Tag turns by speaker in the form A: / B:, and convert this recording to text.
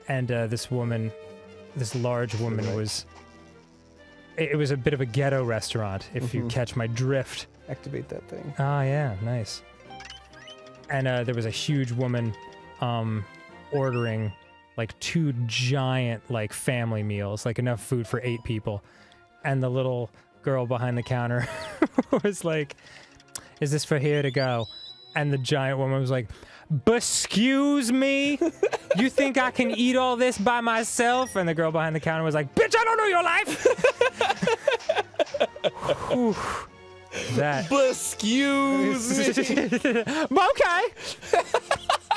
A: and this woman, this large woman was... It was a bit of a ghetto restaurant, if you catch my drift.
B: Activate that thing.
A: Ah, yeah, nice. And there was a huge woman ordering like 2 giant like family meals, like enough food for 8 people. And the little girl behind the counter was like, "Is this for here to go?" And the giant woman was like, "Excuse me? You think I can eat all this by myself?" And the girl behind the counter was like, "Bitch, I don't know your life!" Whew. That.
B: Excuse me.
A: Okay.